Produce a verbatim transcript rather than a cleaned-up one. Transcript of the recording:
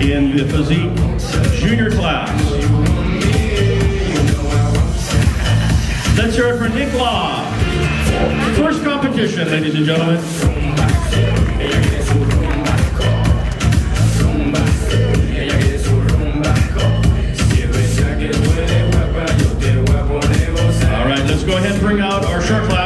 in the Physique junior class. Let's hear it for Nick Law. First competition, ladies and gentlemen. All right, let's go ahead and bring out our short class.